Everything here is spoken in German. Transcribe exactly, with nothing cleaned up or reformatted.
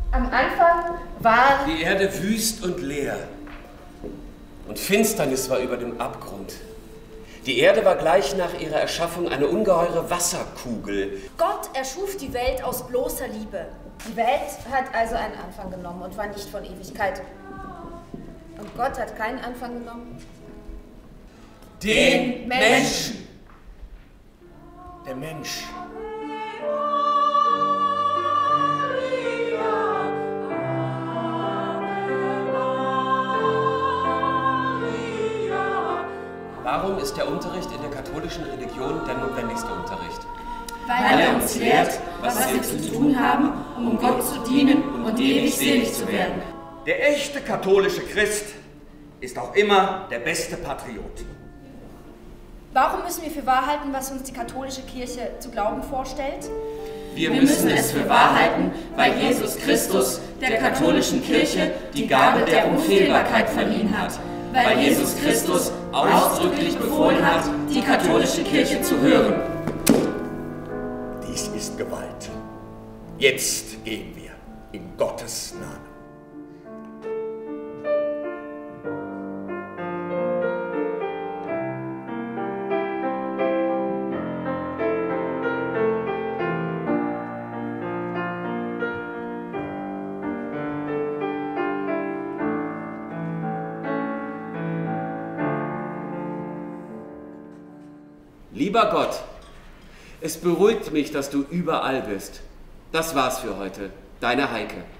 Am Anfang war die Erde wüst und leer. Und Finsternis war über dem Abgrund. Die Erde war gleich nach ihrer Erschaffung eine ungeheure Wasserkugel. Gott erschuf die Welt aus bloßer Liebe. Die Welt hat also einen Anfang genommen und war nicht von Ewigkeit. Und Gott hat keinen Anfang genommen? Den Menschen. Der Mensch. Warum ist der Unterricht in der katholischen Religion der notwendigste Unterricht? Weil er uns lehrt, was wir zu tun haben, um Gott zu dienen und ewig selig zu werden. Der echte katholische Christ ist auch immer der beste Patriot. Warum müssen wir für wahr halten, was uns die katholische Kirche zu glauben vorstellt? Wir müssen es für wahr halten, weil Jesus Christus der katholischen Kirche die Gabe der Unfehlbarkeit verliehen hat. Weil Jesus Christus ausdrücklich befohlen hat, die katholische Kirche zu hören. Dies ist Gewalt. Jetzt gehen wir in Gottes Namen. Lieber Gott, es beruhigt mich, dass du überall bist. Das war's für heute. Deine Heike.